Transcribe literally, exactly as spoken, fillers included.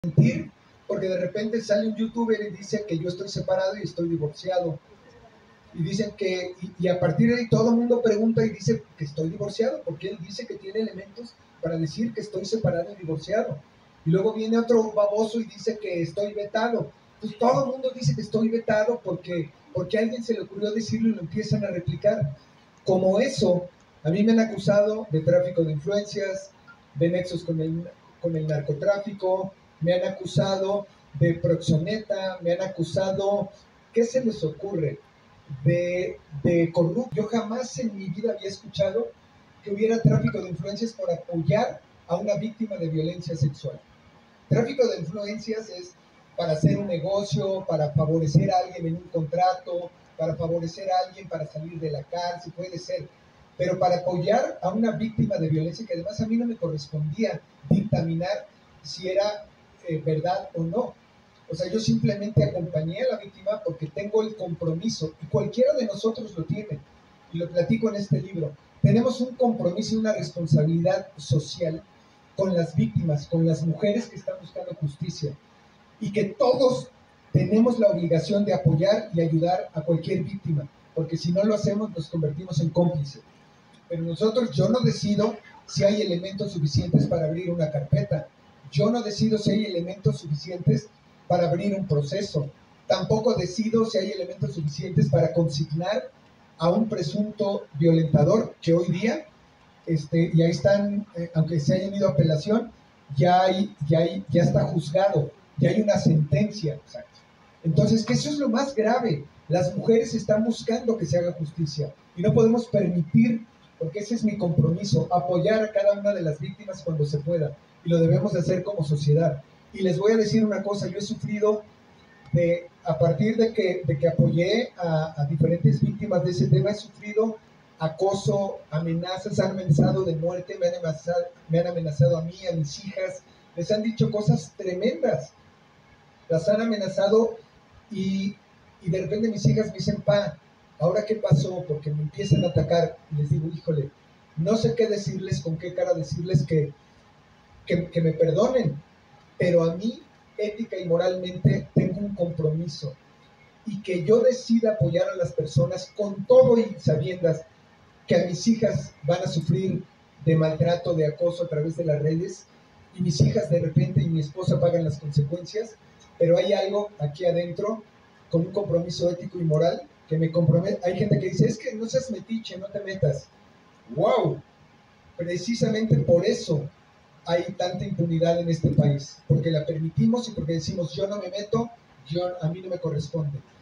mentir, porque de repente sale un youtuber y dice que yo estoy separado y estoy divorciado. Y dicen que, y, y a partir de ahí todo el mundo pregunta y dice que estoy divorciado, porque él dice que tiene elementos para decir que estoy separado y divorciado. Y luego viene otro baboso y dice que estoy vetado. Entonces todo el mundo dice que estoy vetado porque, porque a alguien se le ocurrió decirlo y lo empiezan a replicar. Como eso, a mí me han acusado de tráfico de influencias, de nexos con el, con el narcotráfico, me han acusado de proxeneta, me han acusado, ¿qué se les ocurre? De, de corrupto. Yo jamás en mi vida había escuchado que hubiera tráfico de influencias por apoyar a una víctima de violencia sexual. Tráfico de influencias es para hacer un negocio, para favorecer a alguien en un contrato, para favorecer a alguien para salir de la cárcel, puede ser, pero para apoyar a una víctima de violencia, que además a mí no me correspondía dictaminar si era eh, verdad o no. O sea, yo simplemente acompañé a la víctima porque tengo el compromiso, y cualquiera de nosotros lo tiene, y lo platico en este libro. Tenemos un compromiso y una responsabilidad social con las víctimas, con las mujeres que están buscando justicia, y que todos tenemos la obligación de apoyar y ayudar a cualquier víctima, porque si no lo hacemos nos convertimos en cómplices. Pero nosotros, yo no decido si hay elementos suficientes para abrir una carpeta, yo no decido si hay elementos suficientes para abrir un proceso, tampoco decido si hay elementos suficientes para consignar a un presunto violentador, que hoy día, este, y ahí están, eh, aunque se hayan ido a apelación, ya, hay, ya, hay, ya está juzgado, ya hay una sentencia. Exacto. Entonces, que eso es lo más grave. Las mujeres están buscando que se haga justicia y no podemos permitir, porque ese es mi compromiso, apoyar a cada una de las víctimas cuando se pueda, y lo debemos de hacer como sociedad. Y les voy a decir una cosa, yo he sufrido, de, a partir de que, de que apoyé a, a diferentes víctimas de ese tema, he sufrido acoso, amenazas, han amenazado de muerte, me han amenazado, me han amenazado a mí, a mis hijas, les han dicho cosas tremendas, las han amenazado y, y de repente mis hijas me dicen, pa, ¿ahora qué pasó? Porque me empiezan a atacar, y les digo, híjole, no sé qué decirles, con qué cara decirles que, que, que me perdonen, pero a mí, ética y moralmente, tengo un compromiso, y que yo decida apoyar a las personas con todo y sabiendas que a mis hijas van a sufrir de maltrato, de acoso a través de las redes, y mis hijas de repente y mi esposa pagan las consecuencias, pero hay algo aquí adentro con un compromiso ético y moral que me compromete. Hay gente que dice, es que no seas metiche, no te metas. ¡Wow! Precisamente por eso hay tanta impunidad en este país, porque la permitimos y porque decimos, yo no me meto, yo, a mí no me corresponde.